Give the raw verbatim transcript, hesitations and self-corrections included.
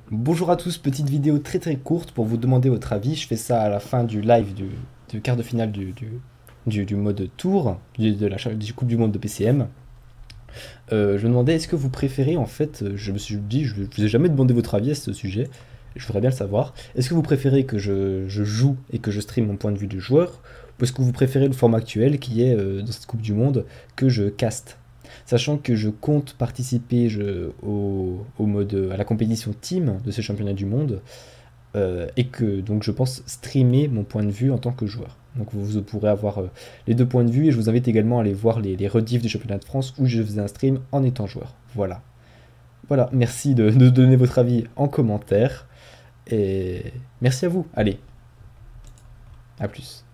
Bonjour à tous, petite vidéo très très courte pour vous demander votre avis. Je fais ça à la fin du live du, du quart de finale du, du, du, du mode tour, du, de la cha- du Coupe du Monde de P C M. Euh, je me demandais, est-ce que vous préférez, en fait, euh, je me suis dit, je ne vous ai jamais demandé votre avis à ce sujet, je voudrais bien le savoir. Est-ce que vous préférez que je, je joue et que je stream mon point de vue du joueur, ou est-ce que vous préférez le format actuel qui est, euh, dans cette Coupe du Monde, que je caste? Sachant que je compte participer je- au, au mode, à la compétition team de ce championnat du monde, euh, et que donc je pense streamer mon point de vue en tant que joueur. Donc vous, vous pourrez avoir euh, les deux points de vue et je vous invite également à aller voir les, les rediffs du championnat de France où je faisais un stream en étant joueur. Voilà. Voilà, merci de, de donner votre avis en commentaire et merci à vous. Allez, à plus.